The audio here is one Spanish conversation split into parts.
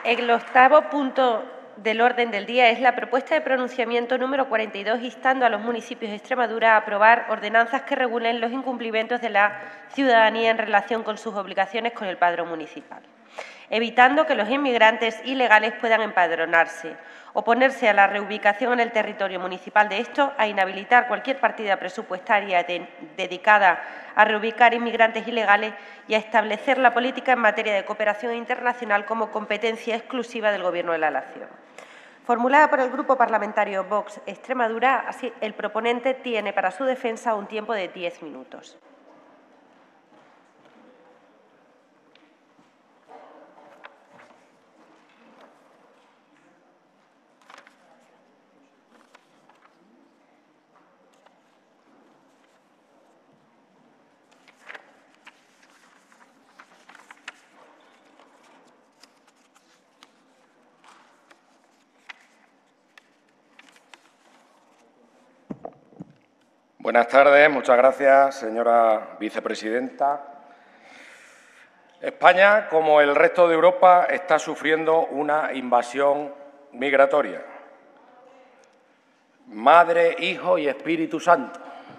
El octavo punto del orden del día es la propuesta de pronunciamiento número 42, instando a los municipios de Extremadura a aprobar ordenanzas que regulen los incumplimientos de la ciudadanía en relación con sus obligaciones con el padrón municipal, evitando que los inmigrantes ilegales puedan empadronarse, oponerse a la reubicación en el territorio municipal de estos, a inhabilitar cualquier partida presupuestaria dedicada a reubicar inmigrantes ilegales y a establecer la política en materia de cooperación internacional como competencia exclusiva del Gobierno de la Nación. Formulada por el Grupo Parlamentario Vox Extremadura, así el proponente tiene para su defensa un tiempo de 10 minutos. Buenas tardes, muchas gracias, señora vicepresidenta. España, como el resto de Europa, está sufriendo una invasión migratoria. Madre, Hijo y Espíritu Santo,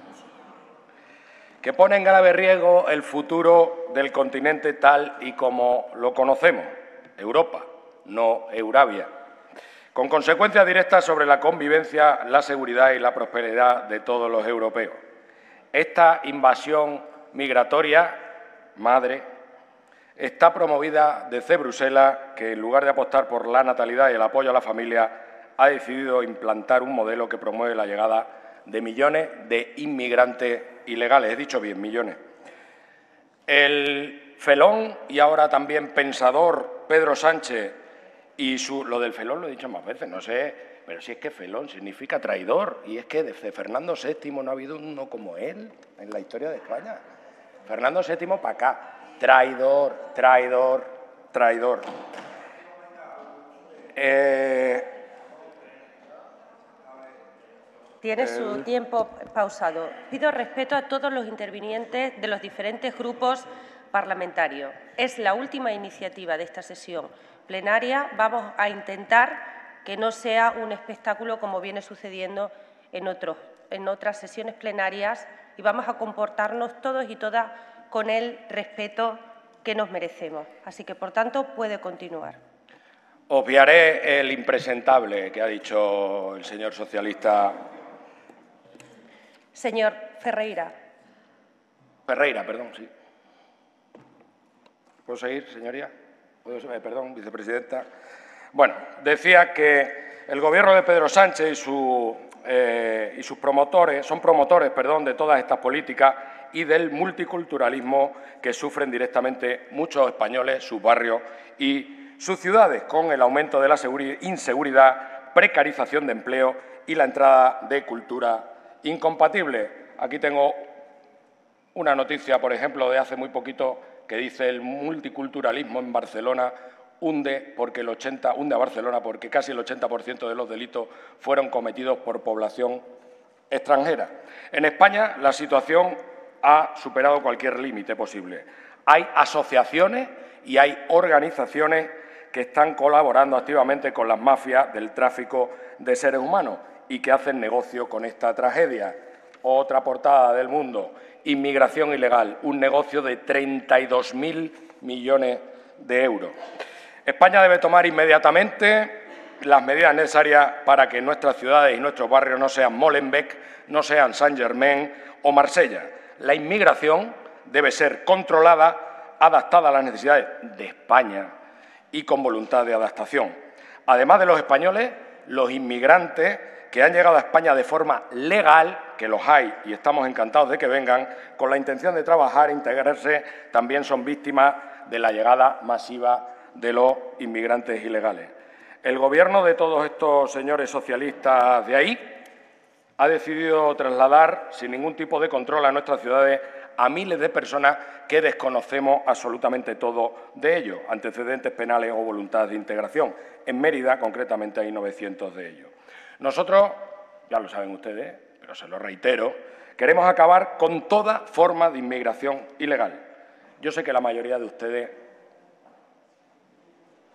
que pone en grave riesgo el futuro del continente tal y como lo conocemos, Europa, no Eurabia, con consecuencias directas sobre la convivencia, la seguridad y la prosperidad de todos los europeos. Esta invasión migratoria, madre, está promovida desde Bruselas, que en lugar de apostar por la natalidad y el apoyo a la familia, ha decidido implantar un modelo que promueve la llegada de millones de inmigrantes ilegales. He dicho bien, millones. El felón y ahora también pensador Pedro Sánchez y lo del felón lo he dicho más veces, no sé, pero si es que felón significa traidor, y es que desde Fernando VII no ha habido uno como él en la historia de España. Fernando VII para acá, traidor, traidor, traidor. Tiene su tiempo pausado. Pido respeto a todos los intervinientes de los diferentes grupos parlamentarios. Es la última iniciativa de esta sesión plenaria. Vamos a intentar que no sea un espectáculo como viene sucediendo en otras sesiones plenarias, y vamos a comportarnos todos y todas con el respeto que nos merecemos. Así que, por tanto, puede continuar. Obviaré el impresentable que ha dicho el señor socialista. Señor Ferreira. Ferreira, perdón, sí. ¿Puedo seguir, señoría? Perdón, vicepresidenta. Bueno, decía que el Gobierno de Pedro Sánchez y sus promotores son promotores de todas estas políticas y del multiculturalismo que sufren directamente muchos españoles, sus barrios y sus ciudades, con el aumento de la inseguridad, precarización de empleo y la entrada de cultura incompatible. Aquí tengo una noticia, por ejemplo, de hace muy poquito, que dice el multiculturalismo en Barcelona hunde a Barcelona porque casi el 80% de los delitos fueron cometidos por población extranjera. En España la situación ha superado cualquier límite posible. Hay asociaciones y hay organizaciones que están colaborando activamente con las mafias del tráfico de seres humanos y que hacen negocio con esta tragedia. Otra portada del Mundo: inmigración ilegal, un negocio de 32.000 millones de euros. España debe tomar inmediatamente las medidas necesarias para que nuestras ciudades y nuestros barrios no sean Molenbeek, no sean Saint-Germain o Marsella. La inmigración debe ser controlada, adaptada a las necesidades de España y con voluntad de adaptación. Además de los españoles, los inmigrantes que han llegado a España de forma legal, que los hay y estamos encantados de que vengan, con la intención de trabajar e integrarse, también son víctimas de la llegada masiva de los inmigrantes ilegales. El Gobierno de todos estos señores socialistas de ahí ha decidido trasladar sin ningún tipo de control a nuestras ciudades a miles de personas que desconocemos absolutamente todo de ellos, antecedentes penales o voluntad de integración. En Mérida, concretamente, hay 900 de ellos. Nosotros, ya lo saben ustedes, pero se lo reitero, queremos acabar con toda forma de inmigración ilegal. Yo sé que la mayoría de ustedes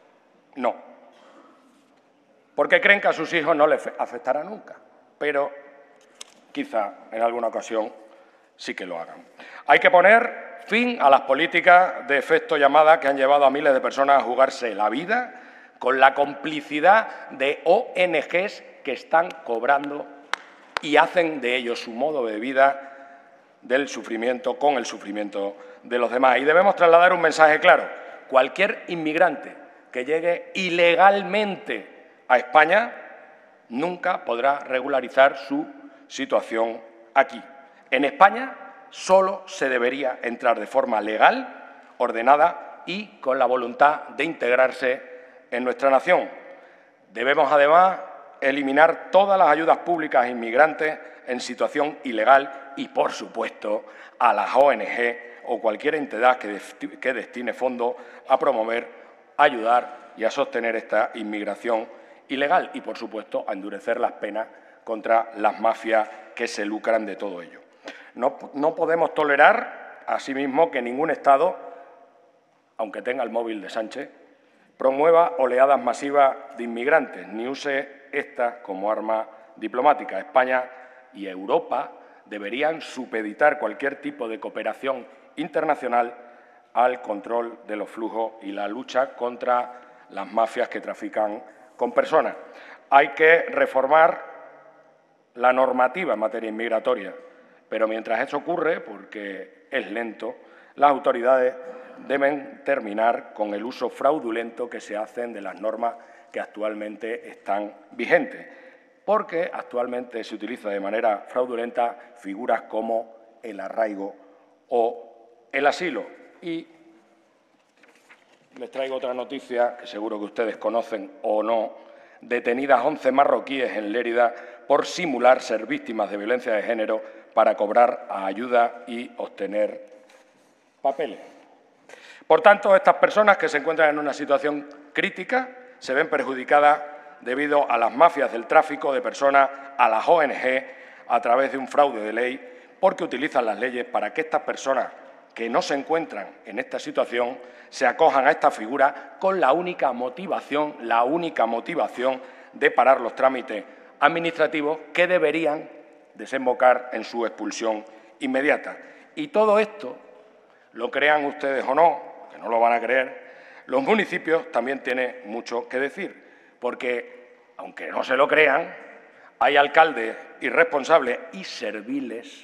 No. Porque creen que a sus hijos no les afectará nunca, pero quizá en alguna ocasión sí que lo hagan. Hay que poner fin a las políticas de efecto llamada que han llevado a miles de personas a jugarse la vida con la complicidad de ONGs que están cobrando y hacen de ellos su modo de vida del sufrimiento con el sufrimiento de los demás. Y debemos trasladar un mensaje claro. Cualquier inmigrante que llegue ilegalmente a España nunca podrá regularizar su situación aquí. En España solo se debería entrar de forma legal, ordenada y con la voluntad de integrarse en nuestra nación. Debemos, además, eliminar todas las ayudas públicas a inmigrantes en situación ilegal y, por supuesto, a las ONG o cualquier entidad que destine fondos a promover, ayudar y a sostener esta inmigración ilegal y, por supuesto, a endurecer las penas contra las mafias que se lucran de todo ello. No podemos tolerar, asimismo, que ningún Estado, aunque tenga el móvil de Sánchez, promueva oleadas masivas de inmigrantes, ni use esta como arma diplomática. España y Europa deberían supeditar cualquier tipo de cooperación internacional al control de los flujos y la lucha contra las mafias que trafican con personas. Hay que reformar la normativa en materia inmigratoria, pero mientras eso ocurre, porque es lento, las autoridades deben terminar con el uso fraudulento que se hacen de las normas que actualmente están vigentes, porque actualmente se utiliza de manera fraudulenta figuras como el arraigo o el asilo. Y les traigo otra noticia que seguro que ustedes conocen o no. Detenidas 11 marroquíes en Lérida por simular ser víctimas de violencia de género para cobrar ayuda y obtener papeles. Por tanto, estas personas que se encuentran en una situación crítica se ven perjudicadas debido a las mafias del tráfico de personas, a las ONG, a través de un fraude de ley, porque utilizan las leyes para que estas personas que no se encuentran en esta situación se acojan a esta figura con la única motivación de parar los trámites administrativos que deberían desembocar en su expulsión inmediata. Y todo esto, lo crean ustedes o no, que no lo van a creer, los municipios también tienen mucho que decir, porque, aunque no se lo crean, hay alcaldes irresponsables y serviles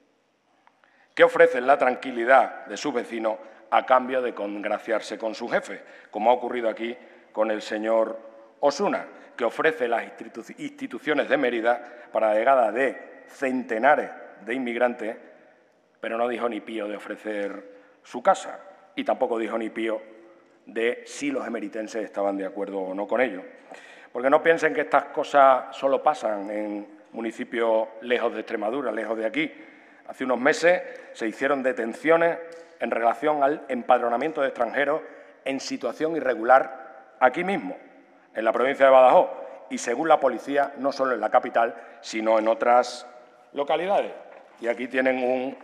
que ofrecen la tranquilidad de sus vecinos a cambio de congraciarse con su jefe, como ha ocurrido aquí con el señor Osuna, que ofrece las instituciones de Mérida para la llegada de centenares de inmigrantes, pero no dijo ni pío de ofrecer su casa y tampoco dijo ni pío de si los emeritenses estaban de acuerdo o no con ello. Porque no piensen que estas cosas solo pasan en municipios lejos de Extremadura, lejos de aquí. Hace unos meses se hicieron detenciones en relación al empadronamiento de extranjeros en situación irregular aquí mismo, en la provincia de Badajoz, y según la policía, no solo en la capital, sino en otras localidades. Y aquí tienen un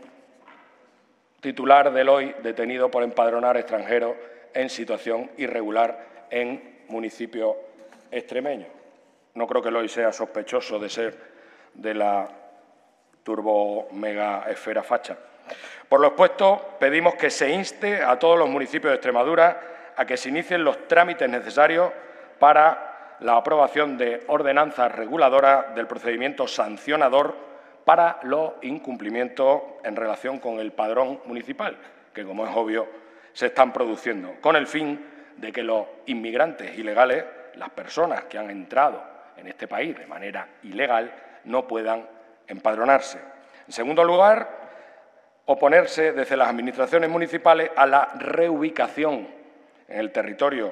titular del Hoy detenido por empadronar extranjeros en situación irregular en municipios extremeños. No creo que el Hoy sea sospechoso de ser de la turbo mega esfera facha. Por lo expuesto, pedimos que se inste a todos los municipios de Extremadura a que se inicien los trámites necesarios para la aprobación de ordenanzas reguladoras del procedimiento sancionador para los incumplimientos en relación con el padrón municipal, que, como es obvio, se están produciendo, con el fin de que los inmigrantes ilegales, las personas que han entrado en este país de manera ilegal, no puedan empadronarse. En segundo lugar, oponerse desde las administraciones municipales a la reubicación en el territorio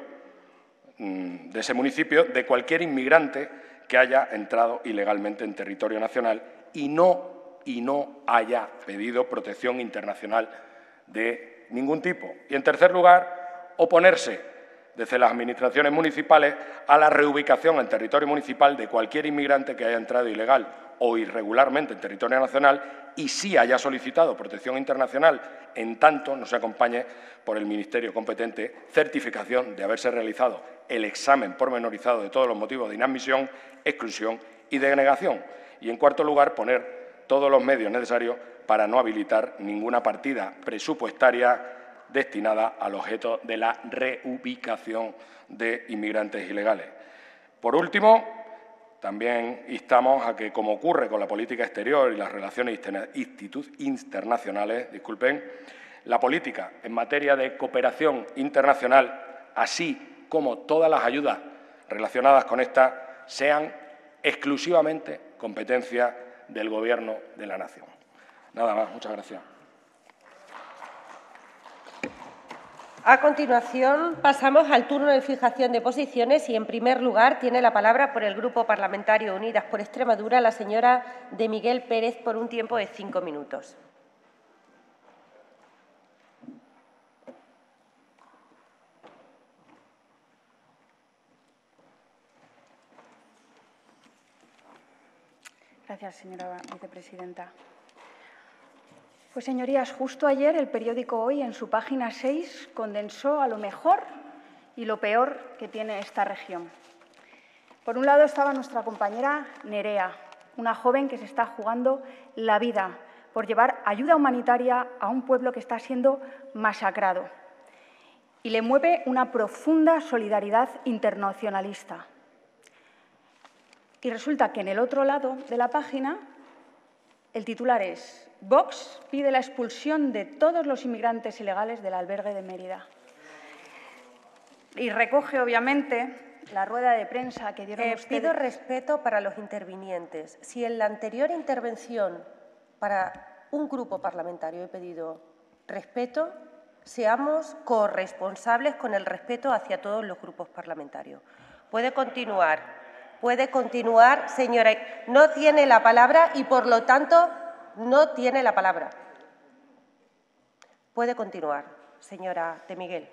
de ese municipio de cualquier inmigrante que haya entrado ilegalmente en territorio nacional y no haya pedido protección internacional de ningún tipo. Y, en tercer lugar, oponerse desde las administraciones municipales a la reubicación en territorio municipal de cualquier inmigrante que haya entrado ilegal o irregularmente en territorio nacional y sí haya solicitado protección internacional, en tanto no se acompañe por el Ministerio competente certificación de haberse realizado el examen pormenorizado de todos los motivos de inadmisión, exclusión y denegación. Y, en cuarto lugar, poner todos los medios necesarios para no habilitar ninguna partida presupuestaria destinada al objeto de la reubicación de inmigrantes ilegales. Por último, también instamos a que, como ocurre con la política exterior y las relaciones internacionales, la política en materia de cooperación internacional, así como todas las ayudas relacionadas con esta, sean exclusivamente competencia del Gobierno de la nación. Nada más. Muchas gracias. A continuación, pasamos al turno de fijación de posiciones y, en primer lugar, tiene la palabra por el Grupo Parlamentario Unidas por Extremadura la señora de Miguel Pérez por un tiempo de 5 minutos. Gracias, señora vicepresidenta. Pues, señorías, justo ayer el periódico Hoy, en su página 6, condensó a lo mejor y lo peor que tiene esta región. Por un lado estaba nuestra compañera Nerea, una joven que se está jugando la vida por llevar ayuda humanitaria a un pueblo que está siendo masacrado. Y le mueve una profunda solidaridad internacionalista. Y resulta que en el otro lado de la página el titular es: Vox pide la expulsión de todos los inmigrantes ilegales del albergue de Mérida. Y recoge, obviamente, la rueda de prensa que dieron ustedes. Pido respeto para los intervinientes. Si en la anterior intervención para un grupo parlamentario he pedido respeto, seamos corresponsables con el respeto hacia todos los grupos parlamentarios. Puede continuar, señora. No tiene la palabra y, por lo tanto, no tiene la palabra. Puede continuar, señora de Miguel.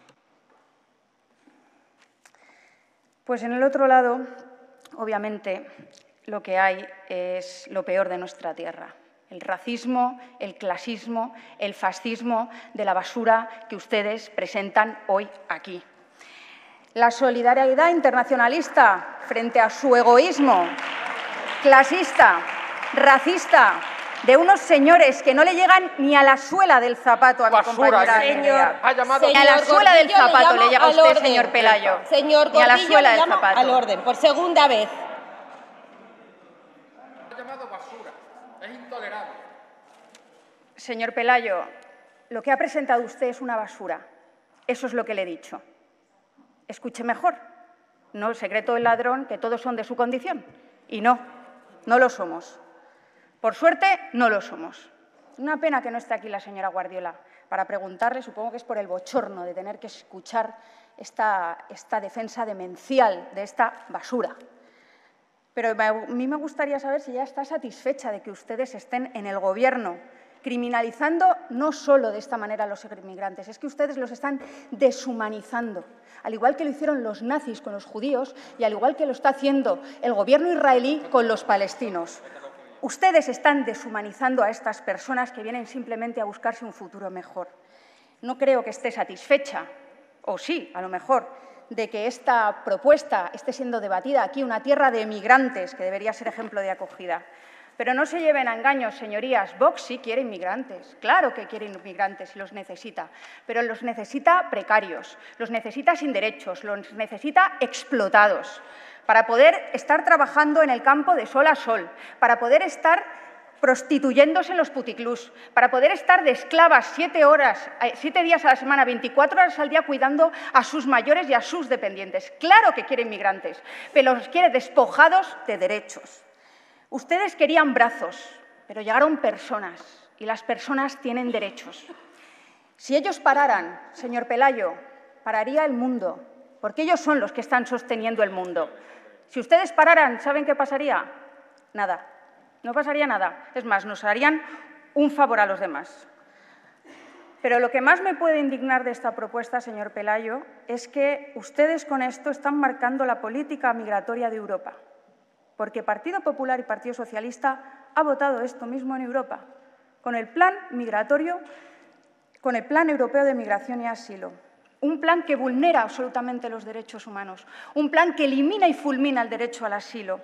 Pues en el otro lado, obviamente, lo que hay es lo peor de nuestra tierra. El racismo, el clasismo, el fascismo de la basura que ustedes presentan hoy aquí. La solidaridad internacionalista frente a su egoísmo clasista, racista, de unos señores que no le llegan ni a la suela del zapato a mi compañera. Ni a la suela del zapato le llega a usted, señor Pelayo. Señor Gordillo, ni a la suela del zapato. Al orden, por segunda vez. Ha llamado basura. Es intolerable. Señor Pelayo, lo que ha presentado usted es una basura. Eso es lo que le he dicho. Escuche mejor. No el secreto del ladrón, que todos son de su condición. Y no lo somos. Por suerte, no lo somos. Una pena que no esté aquí la señora Guardiola para preguntarle, supongo que es por el bochorno de tener que escuchar esta defensa demencial de esta basura. Pero a mí me gustaría saber si ya está satisfecha de que ustedes estén en el Gobierno criminalizando no solo de esta manera a los inmigrantes, es que ustedes los están deshumanizando, al igual que lo hicieron los nazis con los judíos y al igual que lo está haciendo el Gobierno israelí con los palestinos. Ustedes están deshumanizando a estas personas que vienen simplemente a buscarse un futuro mejor. No creo que esté satisfecha, o sí, a lo mejor, de que esta propuesta esté siendo debatida aquí, una tierra de migrantes, que debería ser ejemplo de acogida. Pero no se lleven a engaños, señorías. Vox sí quiere inmigrantes, claro que quiere inmigrantes y los necesita, pero los necesita precarios, los necesita sin derechos, los necesita explotados, para poder estar trabajando en el campo de sol a sol, para poder estar prostituyéndose en los puticlús, para poder estar de esclavas 7 días a la semana, 24 horas al día cuidando a sus mayores y a sus dependientes. Claro que quiere inmigrantes, pero los quiere despojados de derechos. Ustedes querían brazos, pero llegaron personas y las personas tienen derechos. Si ellos pararan, señor Pelayo, pararía el mundo, porque ellos son los que están sosteniendo el mundo. Si ustedes pararan, ¿saben qué pasaría? Nada, no pasaría nada. Es más, nos harían un favor a los demás. Pero lo que más me puede indignar de esta propuesta, señor Pelayo, es que ustedes con esto están marcando la política migratoria de Europa. Porque Partido Popular y Partido Socialista ha votado esto mismo en Europa, con el Plan Europeo de Migración y Asilo. un plan que vulnera absolutamente los derechos humanos, un plan que elimina y fulmina el derecho al asilo.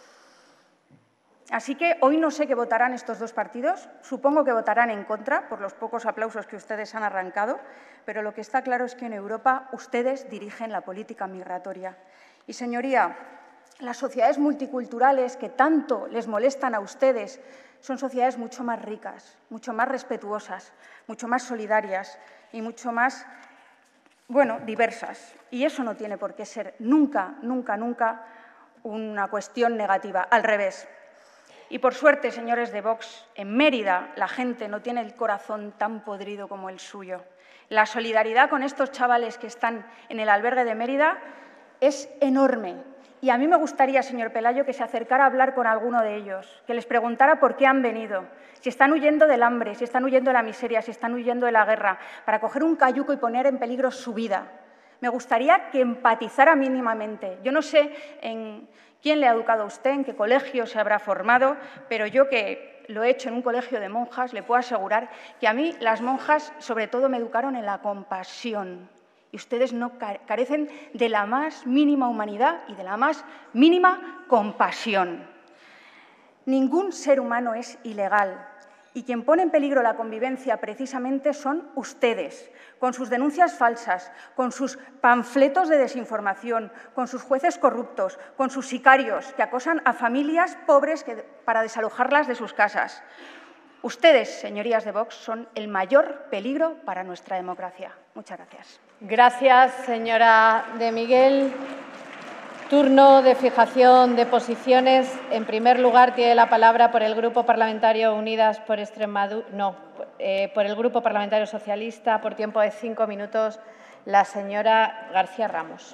Así que hoy no sé qué votarán estos dos partidos, supongo que votarán en contra por los pocos aplausos que ustedes han arrancado, pero lo que está claro es que en Europa ustedes dirigen la política migratoria. Y, señoría, las sociedades multiculturales que tanto les molestan a ustedes son sociedades mucho más ricas, mucho más respetuosas, mucho más solidarias y mucho más, diversas. Y eso no tiene por qué ser nunca, nunca, nunca una cuestión negativa, al revés. Y, por suerte, señores de Vox, en Mérida la gente no tiene el corazón tan podrido como el suyo. La solidaridad con estos chavales que están en el albergue de Mérida es enorme. Y a mí me gustaría, señor Pelayo, que se acercara a hablar con alguno de ellos, que les preguntara por qué han venido, si están huyendo del hambre, si están huyendo de la miseria, si están huyendo de la guerra, para coger un cayuco y poner en peligro su vida. Me gustaría que empatizara mínimamente. Yo no sé en quién le ha educado a usted, en qué colegio se habrá formado, pero yo que lo he hecho en un colegio de monjas, le puedo asegurar que a mí las monjas sobre todo me educaron en la compasión. Y ustedes no carecen de la más mínima humanidad y de la más mínima compasión. Ningún ser humano es ilegal y quien pone en peligro la convivencia precisamente son ustedes, con sus denuncias falsas, con sus panfletos de desinformación, con sus jueces corruptos, con sus sicarios que acosan a familias pobres para desalojarlas de sus casas. Ustedes, señorías de Vox, son el mayor peligro para nuestra democracia. Muchas gracias. Gracias, señora de Miguel. Turno de fijación de posiciones. En primer lugar, tiene la palabra por el Grupo Parlamentario Unidas por Extremadura, por el Grupo Parlamentario Socialista, por tiempo de 5 minutos, la señora García Ramos.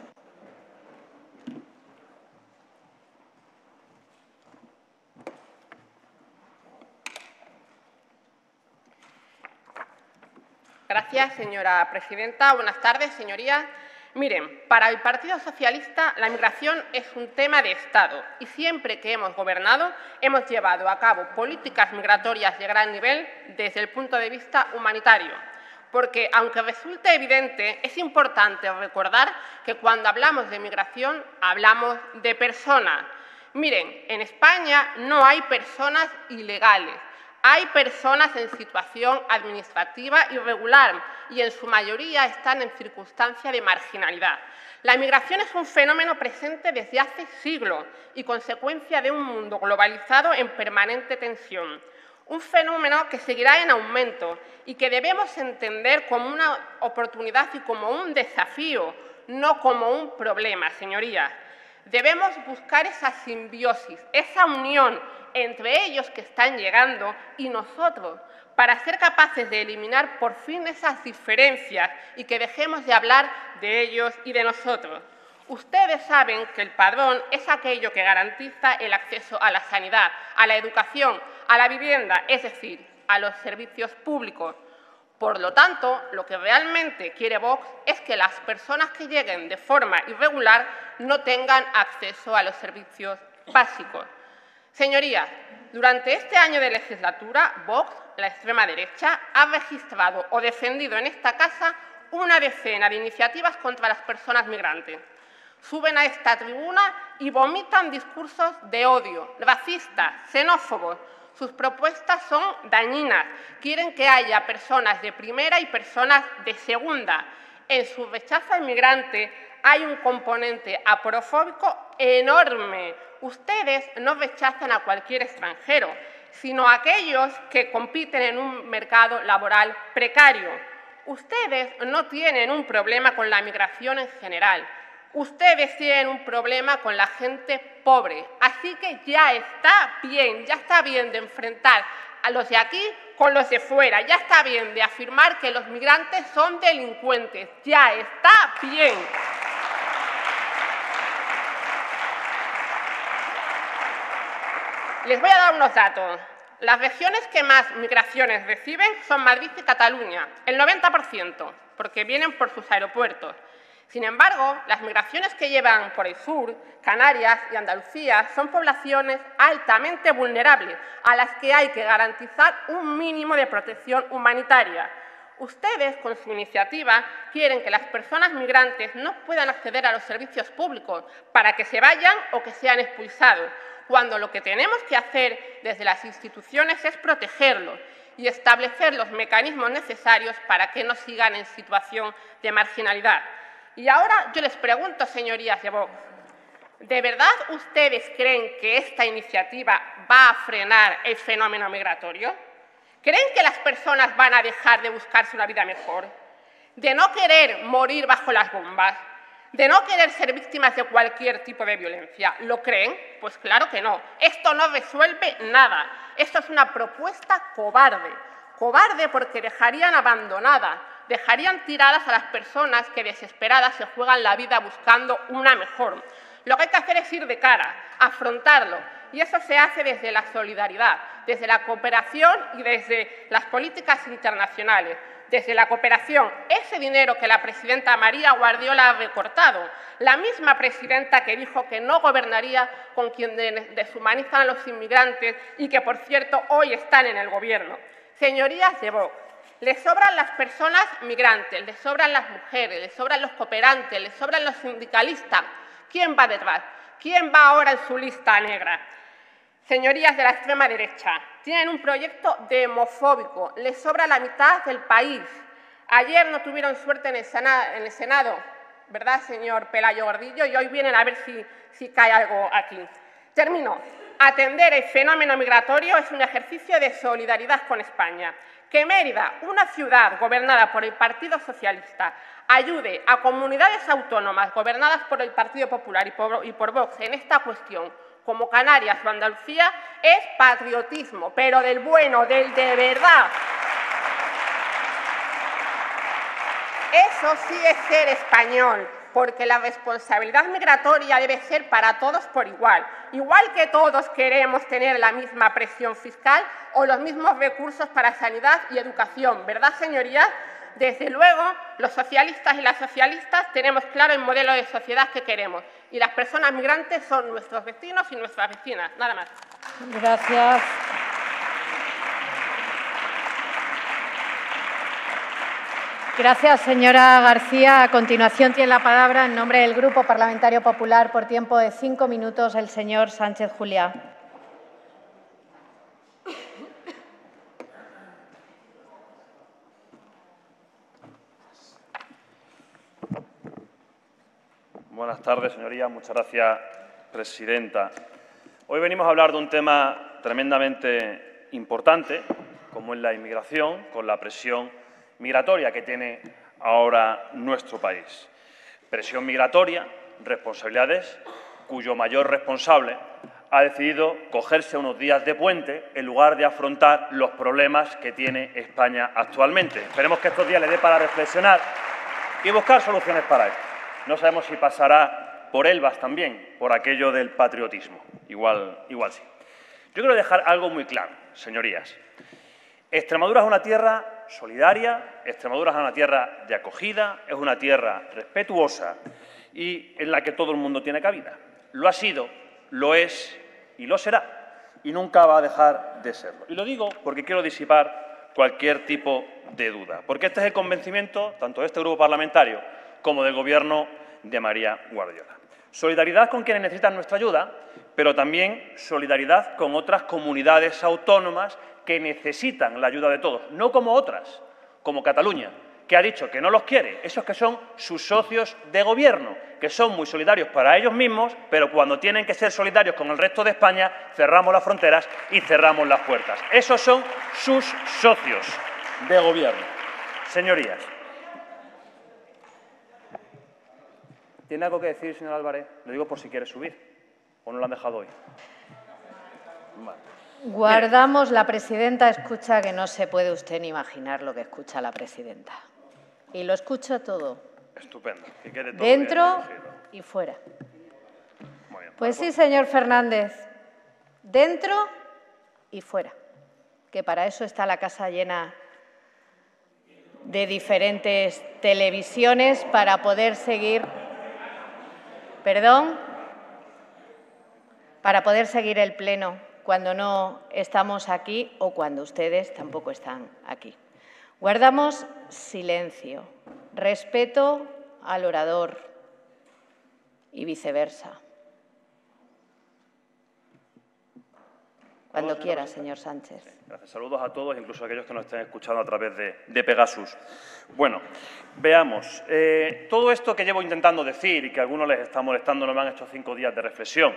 Gracias, señora presidenta. Buenas tardes, señorías. Miren, para el Partido Socialista la migración es un tema de Estado y siempre que hemos gobernado hemos llevado a cabo políticas migratorias de gran nivel desde el punto de vista humanitario. Porque, aunque resulte evidente, es importante recordar que cuando hablamos de migración hablamos de personas. Miren, en España no hay personas ilegales. Hay personas en situación administrativa irregular y en su mayoría están en circunstancia de marginalidad. La migración es un fenómeno presente desde hace siglos y consecuencia de un mundo globalizado en permanente tensión. Un fenómeno que seguirá en aumento y que debemos entender como una oportunidad y como un desafío, no como un problema, señorías. Debemos buscar esa simbiosis, esa unión entre ellos que están llegando y nosotros, para ser capaces de eliminar por fin esas diferencias y que dejemos de hablar de ellos y de nosotros. Ustedes saben que el padrón es aquello que garantiza el acceso a la sanidad, a la educación, a la vivienda, es decir, a los servicios públicos. Por lo tanto, lo que realmente quiere Vox es que las personas que lleguen de forma irregular no tengan acceso a los servicios básicos. Señorías, durante este año de legislatura, Vox, la extrema derecha, ha registrado o defendido en esta casa una decena de iniciativas contra las personas migrantes. Suben a esta tribuna y vomitan discursos de odio, racistas, xenófobos. Sus propuestas son dañinas. Quieren que haya personas de primera y personas de segunda. En su rechazo al migrante hay un componente aprofóbico enorme. Ustedes no rechazan a cualquier extranjero, sino a aquellos que compiten en un mercado laboral precario. Ustedes no tienen un problema con la migración en general. Ustedes tienen un problema con la gente pobre. Así que ya está bien de enfrentar a los de aquí con los de fuera. Ya está bien de afirmar que los migrantes son delincuentes. Ya está bien. Les voy a dar unos datos. Las regiones que más migraciones reciben son Madrid y Cataluña, el 90%, porque vienen por sus aeropuertos. Sin embargo, las migraciones que llevan por el sur, Canarias y Andalucía, son poblaciones altamente vulnerables, a las que hay que garantizar un mínimo de protección humanitaria. Ustedes, con su iniciativa, quieren que las personas migrantes no puedan acceder a los servicios públicos para que se vayan o que sean expulsados, cuando lo que tenemos que hacer desde las instituciones es protegerlos y establecer los mecanismos necesarios para que no sigan en situación de marginalidad. Y ahora yo les pregunto, señorías de Vox, ¿de verdad ustedes creen que esta iniciativa va a frenar el fenómeno migratorio? ¿Creen que las personas van a dejar de buscarse una vida mejor? ¿De no querer morir bajo las bombas? ¿De no querer ser víctimas de cualquier tipo de violencia? ¿Lo creen? Pues claro que no. Esto no resuelve nada. Esto es una propuesta cobarde. Cobarde porque dejarían abandonadas, dejarían tiradas a las personas que desesperadas se juegan la vida buscando una mejor. Lo que hay que hacer es ir de cara, afrontarlo. Y eso se hace desde la solidaridad, desde la cooperación y desde las políticas internacionales. Desde la cooperación, ese dinero que la presidenta María Guardiola ha recortado, la misma presidenta que dijo que no gobernaría con quienes deshumanizan a los inmigrantes y que, por cierto, hoy están en el Gobierno. Señorías de Vox, les sobran las personas migrantes, les sobran las mujeres, les sobran los cooperantes, les sobran los sindicalistas. ¿Quién va detrás? ¿Quién va ahora en su lista negra? Señorías de la extrema derecha, tienen un proyecto demofóbico, les sobra la mitad del país. Ayer no tuvieron suerte en el Senado, ¿verdad, señor Pelayo Gordillo? Y hoy vienen a ver si cae algo aquí. Termino. Atender el fenómeno migratorio es un ejercicio de solidaridad con España. Que Mérida, una ciudad gobernada por el Partido Socialista, ayude a comunidades autónomas gobernadas por el Partido Popular y por Vox en esta cuestión, como Canarias o Andalucía, es patriotismo, pero del bueno, del de verdad. Eso sí es ser español, porque la responsabilidad migratoria debe ser para todos por igual. Igual que todos queremos tener la misma presión fiscal o los mismos recursos para sanidad y educación, ¿verdad, señorías? Desde luego, los socialistas y las socialistas tenemos claro el modelo de sociedad que queremos y las personas migrantes son nuestros vecinos y nuestras vecinas. Nada más. Gracias. Gracias, señora García. A continuación tiene la palabra, en nombre del Grupo Parlamentario Popular, por tiempo de 5 minutos, el señor Sánchez Juliá. Buenas tardes, señorías. Muchas gracias, presidenta. Hoy venimos a hablar de un tema tremendamente importante, como es la inmigración, con la presión migratoria que tiene ahora nuestro país. Presión migratoria, responsabilidades, cuyo mayor responsable ha decidido cogerse unos días de puente en lugar de afrontar los problemas que tiene España actualmente. Esperemos que estos días le dé para reflexionar y buscar soluciones para esto. No sabemos si pasará por Elbas también, por aquello del patriotismo. Igual sí. Yo quiero dejar algo muy claro, señorías. Extremadura es una tierra solidaria, Extremadura es una tierra de acogida, es una tierra respetuosa y en la que todo el mundo tiene cabida. Lo ha sido, lo es y lo será. Y nunca va a dejar de serlo. Y lo digo porque quiero disipar cualquier tipo de duda. Porque este es el convencimiento tanto de este grupo parlamentario como del Gobierno de María Guardiola. Solidaridad con quienes necesitan nuestra ayuda, pero también solidaridad con otras comunidades autónomas que necesitan la ayuda de todos, no como otras, como Cataluña, que ha dicho que no los quiere, esos que son sus socios de gobierno, que son muy solidarios para ellos mismos, pero cuando tienen que ser solidarios con el resto de España, cerramos las fronteras y cerramos las puertas. Esos son sus socios de gobierno. Señorías, ¿tiene algo que decir, señor Álvarez? Le digo por si quiere subir, o no lo han dejado hoy. Vale. Guardamos, la presidenta escucha, que no se puede usted ni imaginar lo que escucha la presidenta. Y lo escucha todo. Estupendo. Que quede todo dentro y fuera. Muy bien. Pues sí, señor Fernández. Dentro y fuera. Que para eso está la casa llena de diferentes televisiones para poder seguir... Perdón. Para poder seguir el pleno cuando no estamos aquí o cuando ustedes tampoco están aquí. Guardamos silencio, respeto al orador y viceversa. Cuando quiera, señor Sánchez. Gracias. Saludos a todos, incluso a aquellos que nos estén escuchando a través de Pegasus. Bueno, veamos. Todo esto que llevo intentando decir y que a algunos les está molestando, no me han hecho 5 días de reflexión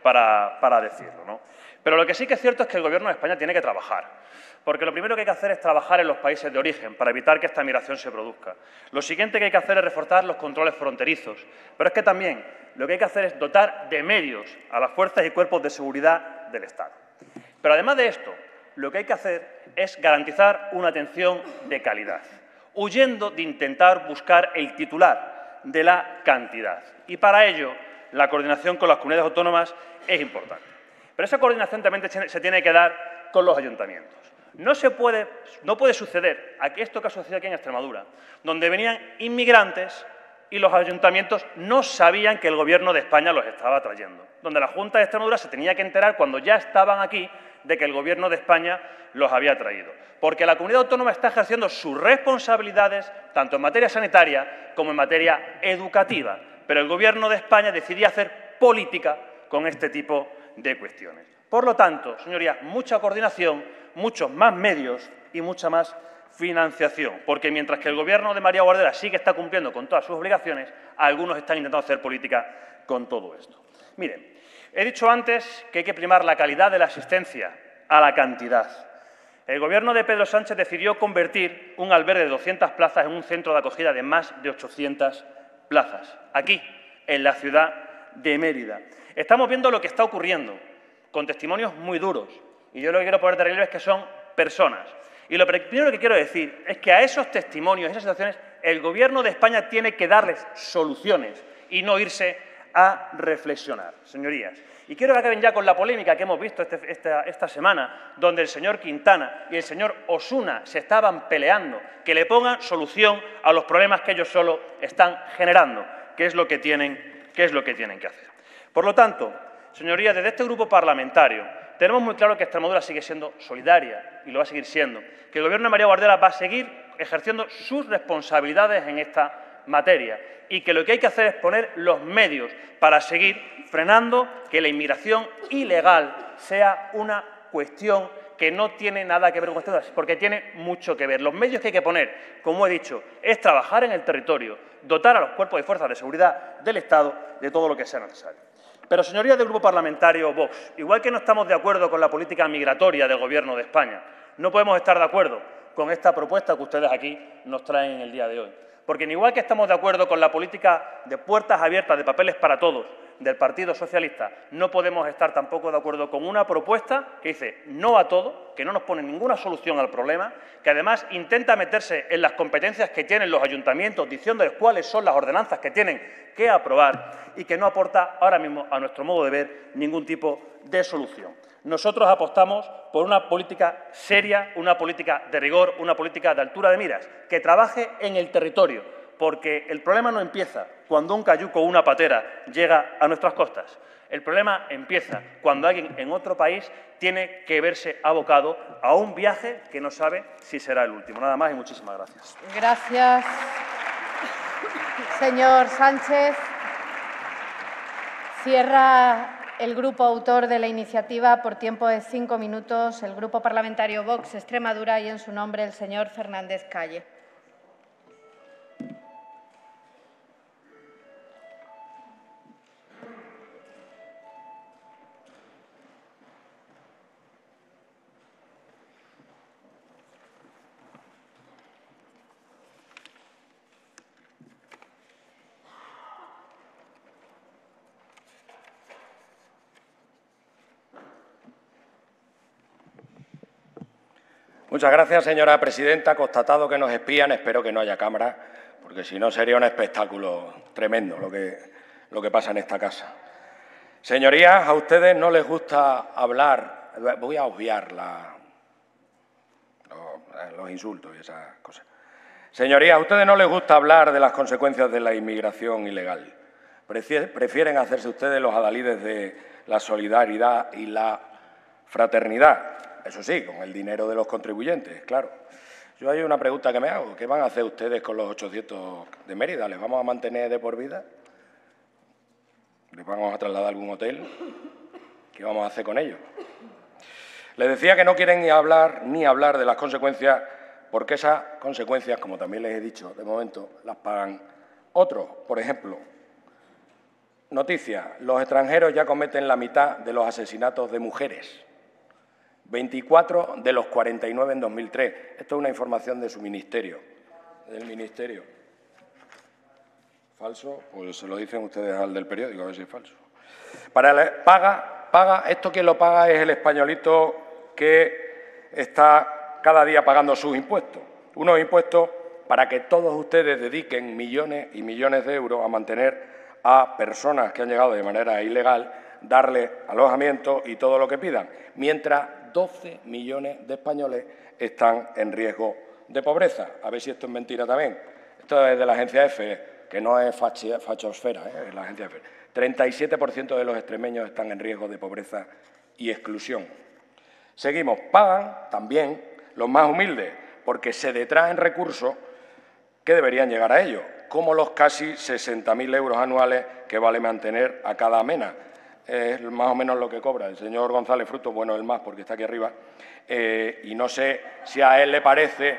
para decirlo, ¿no? Pero lo que sí que es cierto es que el Gobierno de España tiene que trabajar, porque lo primero que hay que hacer es trabajar en los países de origen para evitar que esta migración se produzca. Lo siguiente que hay que hacer es reforzar los controles fronterizos, pero es que también lo que hay que hacer es dotar de medios a las fuerzas y cuerpos de seguridad del Estado. Pero además de esto, lo que hay que hacer es garantizar una atención de calidad, huyendo de intentar buscar el titular de la cantidad. Y para ello, la coordinación con las comunidades autónomas es importante. Pero esa coordinación también se tiene que dar con los ayuntamientos. No puede suceder esto que ha sucedido aquí en Extremadura, donde venían inmigrantes y los ayuntamientos no sabían que el Gobierno de España los estaba trayendo, donde la Junta de Extremadura se tenía que enterar cuando ya estaban aquí de que el Gobierno de España los había traído. Porque la comunidad autónoma está ejerciendo sus responsabilidades tanto en materia sanitaria como en materia educativa. Pero el Gobierno de España decidía hacer política con este tipo de cuestiones. Por lo tanto, señorías, mucha coordinación, muchos más medios y mucha más financiación. Porque mientras que el Gobierno de María Guardiola sí que está cumpliendo con todas sus obligaciones, algunos están intentando hacer política con todo esto. Miren, he dicho antes que hay que primar la calidad de la asistencia a la cantidad. El Gobierno de Pedro Sánchez decidió convertir un albergue de 200 plazas en un centro de acogida de más de 800 plazas, aquí, en la ciudad de Mérida. Estamos viendo lo que está ocurriendo, con testimonios muy duros. Y yo lo que quiero poner de relieve es que son personas. Y lo primero que quiero decir es que a esos testimonios, a esas situaciones, el Gobierno de España tiene que darles soluciones y no irse a reflexionar, señorías. Y quiero que acaben ya con la polémica que hemos visto esta semana, donde el señor Quintana y el señor Osuna se estaban peleando, que le pongan solución a los problemas que ellos solo están generando, que es lo que tienen que hacer. Por lo tanto, señorías, desde este grupo parlamentario tenemos muy claro que Extremadura sigue siendo solidaria y lo va a seguir siendo, que el Gobierno de María Guardiola va a seguir ejerciendo sus responsabilidades en esta materia y que lo que hay que hacer es poner los medios para seguir frenando que la inmigración ilegal sea una cuestión que no tiene nada que ver con esto, porque tiene mucho que ver. Los medios que hay que poner, como he dicho, es trabajar en el territorio, dotar a los cuerpos y fuerzas de seguridad del Estado de todo lo que sea necesario. Pero, señorías del Grupo Parlamentario Vox, igual que no estamos de acuerdo con la política migratoria del Gobierno de España, no podemos estar de acuerdo con esta propuesta que ustedes aquí nos traen en el día de hoy. Porque igual que estamos de acuerdo con la política de puertas abiertas, de papeles para todos, del Partido Socialista, no podemos estar tampoco de acuerdo con una propuesta que dice no a todo, que no nos pone ninguna solución al problema, que además intenta meterse en las competencias que tienen los ayuntamientos, diciéndoles cuáles son las ordenanzas que tienen que aprobar y que no aporta ahora mismo, a nuestro modo de ver, ningún tipo de solución. Nosotros apostamos por una política seria, una política de rigor, una política de altura de miras, que trabaje en el territorio, porque el problema no empieza cuando un cayuco o una patera llega a nuestras costas. El problema empieza cuando alguien en otro país tiene que verse abocado a un viaje que no sabe si será el último. Nada más y muchísimas gracias. Gracias, señor Sánchez. Cierra el grupo autor de la iniciativa por tiempo de 5 minutos, el Grupo Parlamentario Vox Extremadura, y en su nombre el señor Fernández Calle. Muchas gracias, señora presidenta. Constatado que nos espían, espero que no haya cámara, porque si no sería un espectáculo tremendo lo que pasa en esta casa. Señorías, a ustedes no les gusta hablar, voy a obviar los insultos y esas cosas. Señorías, a ustedes no les gusta hablar de las consecuencias de la inmigración ilegal. Prefieren hacerse ustedes los adalides de la solidaridad y la fraternidad. Eso sí, con el dinero de los contribuyentes, claro. Yo hay una pregunta que me hago. ¿Qué van a hacer ustedes con los 800 de Mérida? ¿Les vamos a mantener de por vida? ¿Les vamos a trasladar a algún hotel? ¿Qué vamos a hacer con ellos? Les decía que no quieren ni hablar de las consecuencias, porque esas consecuencias, como también les he dicho, de momento las pagan otros. Por ejemplo, noticia, los extranjeros ya cometen la mitad de los asesinatos de mujeres. 24 de los 49 en 2003. Esto es una información de su ministerio, del ministerio. ¿Falso? Pues se lo dicen ustedes al del periódico, a ver si es falso. Paga, esto quien lo paga es el españolito que está cada día pagando sus impuestos. Unos impuestos para que todos ustedes dediquen millones y millones de euros a mantener a personas que han llegado de manera ilegal, darles alojamiento y todo lo que pidan, mientras 12 millones de españoles están en riesgo de pobreza. A ver si esto es mentira también. Esto es de la agencia EFE, que no es fachosfera, es la agencia EFE. 37% de los extremeños están en riesgo de pobreza y exclusión. Seguimos. Pagan también los más humildes, porque se detraen recursos que deberían llegar a ellos, como los casi 60.000 euros anuales que vale mantener a cada amena. Es más o menos lo que cobra el señor González Fruto, bueno, el más porque está aquí arriba, y no sé si a él le parece,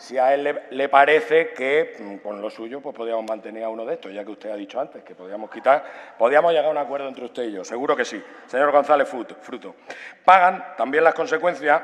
que con lo suyo pues podríamos mantener a uno de estos, ya que usted ha dicho antes que podíamos llegar a un acuerdo entre usted y yo, seguro que sí, señor González Fruto. Pagan también las consecuencias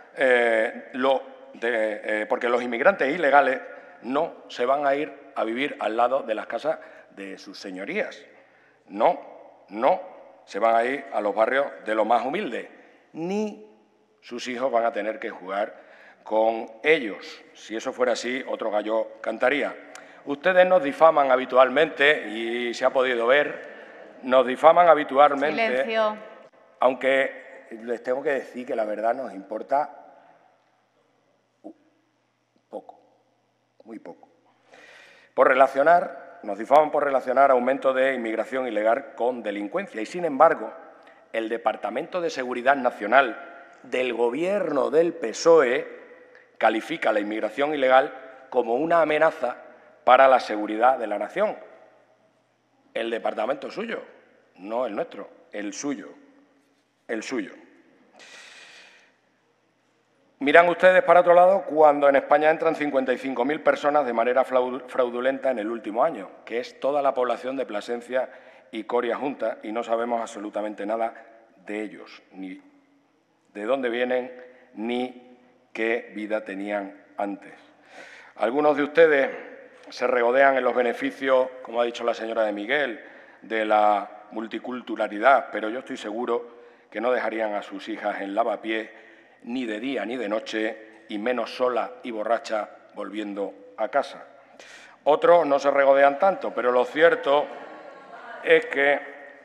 porque los inmigrantes ilegales no se van a ir a vivir al lado de las casas de sus señorías, no se van a ir a los barrios de los más humildes, ni sus hijos van a tener que jugar con ellos. Si eso fuera así, otro gallo cantaría. Ustedes nos difaman habitualmente, y se ha podido ver, nos difaman habitualmente. Silencio. Aunque les tengo que decir que la verdad nos importa poco, muy poco. Nos difaman por relacionar aumento de inmigración ilegal con delincuencia y, sin embargo, el Departamento de Seguridad Nacional del Gobierno del PSOE califica la inmigración ilegal como una amenaza para la seguridad de la nación. El departamento suyo, no el nuestro, el suyo. Miran ustedes para otro lado cuando en España entran 55.000 personas de manera fraudulenta en el último año, que es toda la población de Plasencia y Coria junta, y no sabemos absolutamente nada de ellos, ni de dónde vienen, ni qué vida tenían antes. Algunos de ustedes se regodean en los beneficios, como ha dicho la señora de Miguel, de la multiculturalidad, pero yo estoy seguro que no dejarían a sus hijas en lavapiés ni de día ni de noche, y menos sola y borracha volviendo a casa. Otros no se regodean tanto, pero lo cierto es que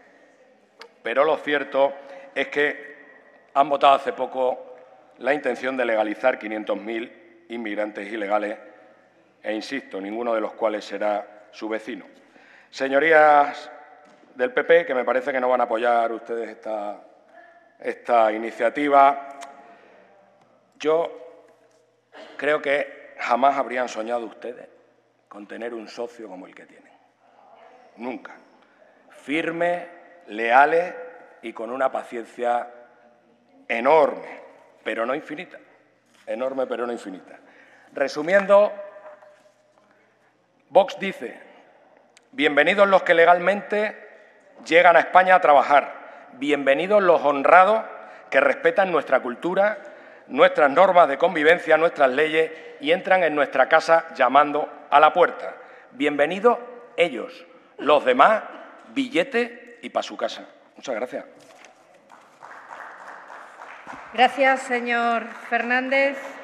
han votado hace poco la intención de legalizar 500.000 inmigrantes ilegales, e insisto, ninguno de los cuales será su vecino. Señorías del PP, que me parece que no van a apoyar ustedes esta iniciativa, yo creo que jamás habrían soñado ustedes con tener un socio como el que tienen. Nunca. Firmes, leales y con una paciencia enorme, pero no infinita. Enorme, pero no infinita. Resumiendo, Vox dice: bienvenidos los que legalmente llegan a España a trabajar. Bienvenidos los honrados que respetan nuestra cultura, nuestras normas de convivencia, nuestras leyes y entran en nuestra casa llamando a la puerta. Bienvenidos ellos. Los demás, billete y para su casa. Muchas gracias. Gracias, señor Fernández.